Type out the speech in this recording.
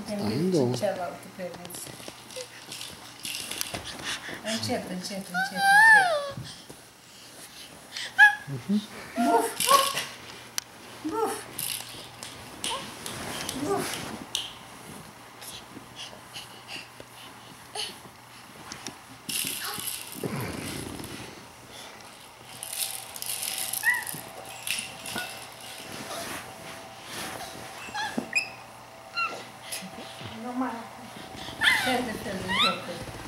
În cealaltă permiță. Încet, încet, încet, încet. Buf! Buf! Buf! Nu mai. Fel de joc.